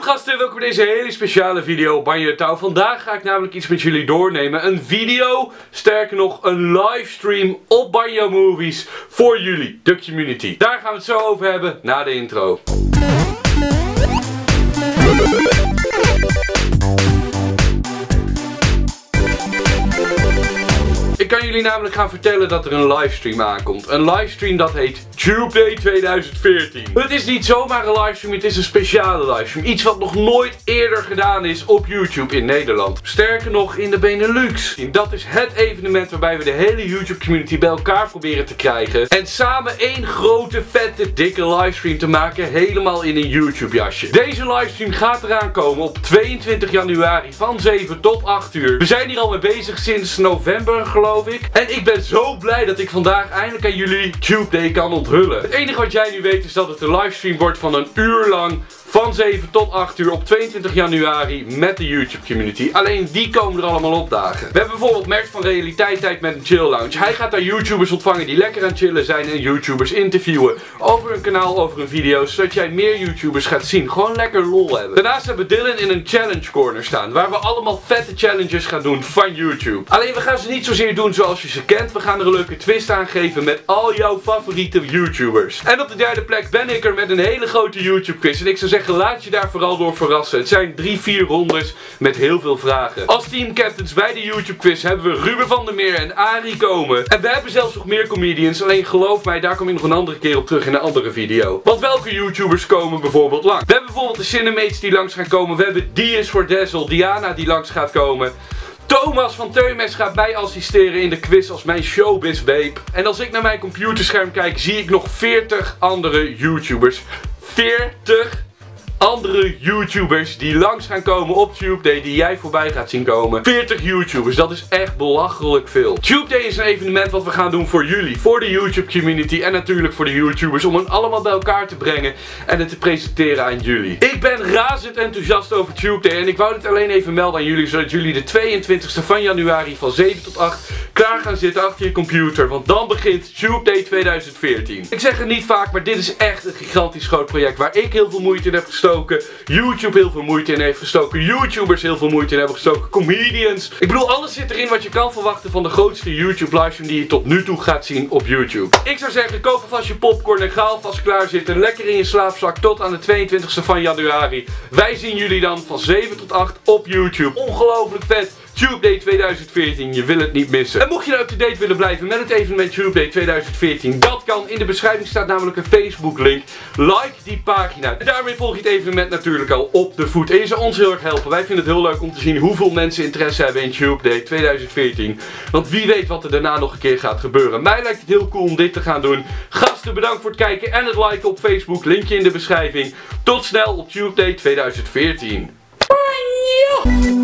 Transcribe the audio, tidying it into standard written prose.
gasten, welkom bij deze hele speciale video op Banjo Touw. Vandaag ga ik namelijk iets met jullie doornemen. Een video, sterker nog een livestream op Banjo Movies voor jullie, de community. Daar gaan we het zo over hebben na de intro. Ik kan jullie namelijk gaan vertellen dat er een livestream aankomt. Een livestream dat heet Tube Day 2014. Het is niet zomaar een livestream, het is een speciale livestream. Iets wat nog nooit eerder gedaan is op YouTube in Nederland. Sterker nog in de Benelux. Dat is het evenement waarbij we de hele YouTube community bij elkaar proberen te krijgen. En samen één grote, vette, dikke livestream te maken. Helemaal in een YouTube jasje. Deze livestream gaat eraan komen op 22 januari van 7 tot 8 uur. We zijn hier al mee bezig sinds november geloof ik. En ik ben zo blij dat ik vandaag eindelijk aan jullie Tube Day kan onthullen. Het enige wat jij nu weet is dat het een livestream wordt van een uur lang. Van 7 tot 8 uur op 22 januari met de YouTube community. Alleen die komen er allemaal opdagen. We hebben bijvoorbeeld Mert van Realiteit Tijd met een Chill Lounge. Hij gaat daar YouTubers ontvangen die lekker aan chillen zijn en YouTubers interviewen over hun kanaal, over hun video's. Zodat jij meer YouTubers gaat zien. Gewoon lekker lol hebben. Daarnaast hebben we Dylan in een challenge corner staan. Waar we allemaal vette challenges gaan doen van YouTube. Alleen we gaan ze niet zozeer doen zoals je ze kent. We gaan er een leuke twist aan geven met al jouw favoriete YouTubers. En op de derde plek ben ik er met een hele grote YouTube quiz. En ik zou zeggen, laat je daar vooral door verrassen. Het zijn 3-4 rondes met heel veel vragen. Als team captains bij de YouTube quiz hebben we Ruben van der Meer en Arie komen. En we hebben zelfs nog meer comedians. Alleen geloof mij, daar kom ik nog een andere keer op terug in een andere video. Want welke YouTubers komen bijvoorbeeld langs? We hebben bijvoorbeeld de Cinemates die langs gaan komen. We hebben Dias voor Dazzle, Diana die langs gaat komen. Thomas van Teumes gaat mij assisteren in de quiz als mijn showbiz babe. En als ik naar mijn computerscherm kijk, zie ik nog 40 andere YouTubers. 40 andere YouTubers die langs gaan komen op Tube Day, die jij voorbij gaat zien komen. 40 YouTubers, dat is echt belachelijk veel. Tube Day is een evenement wat we gaan doen voor jullie, voor de YouTube community en natuurlijk voor de YouTubers, om hen allemaal bij elkaar te brengen en het te presenteren aan jullie. Ik ben razend enthousiast over Tube Day en ik wou dit alleen even melden aan jullie, zodat jullie de 22e van januari van 7 tot 8 klaar gaan zitten achter je computer, want dan begint Tube Day 2014. Ik zeg het niet vaak, maar dit is echt een gigantisch groot project waar ik heel veel moeite in heb gestoken. YouTube heel veel moeite in heeft gestoken. YouTubers heel veel moeite in hebben gestoken. Comedians. Ik bedoel, alles zit erin wat je kan verwachten van de grootste YouTube livestream die je tot nu toe gaat zien op YouTube. Ik zou zeggen, koop alvast je popcorn en ga alvast klaar zitten. Lekker in je slaapzak tot aan de 22e van januari. Wij zien jullie dan van 7 tot 8 op YouTube. Ongelooflijk vet. Tube Day 2014, je wil het niet missen. En mocht je nou up-to-date willen blijven met het evenement Tube Day 2014, dat kan. In de beschrijving staat namelijk een Facebook link. Like die pagina. En daarmee volg je het evenement natuurlijk al op de voet. En je zou ons heel erg helpen. Wij vinden het heel leuk om te zien hoeveel mensen interesse hebben in Tube Day 2014. Want wie weet wat er daarna nog een keer gaat gebeuren. Mij lijkt het heel cool om dit te gaan doen. Gasten, bedankt voor het kijken en het liken op Facebook. Linkje in de beschrijving. Tot snel op Tube Day 2014.